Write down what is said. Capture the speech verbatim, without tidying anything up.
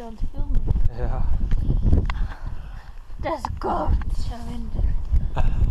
aan het filmen. Ja. Dat is koud, zo winter.